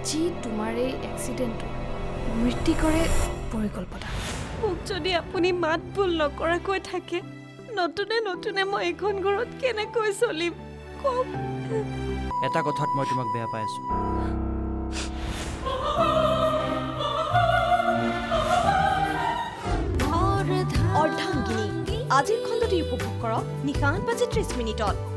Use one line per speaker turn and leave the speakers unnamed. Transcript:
আজি তোমাৰ এই এক্সিডেণ্টটো মৃত্যুকৰে পৰিকল্পনা
মোক যদি আপুনি মাত ভুল নকৰাকৈ থাকে নতুনে নতুনে মই এখন ঘৰত কেনেকৈ চলিম কম
এটা কথাত মই তোমাক বেয়া পাই আছো
অৰ্ধাংগিনী আজিৰ খণ্ডটি উপভোগ কৰক নিশা 8:30 মিনিটত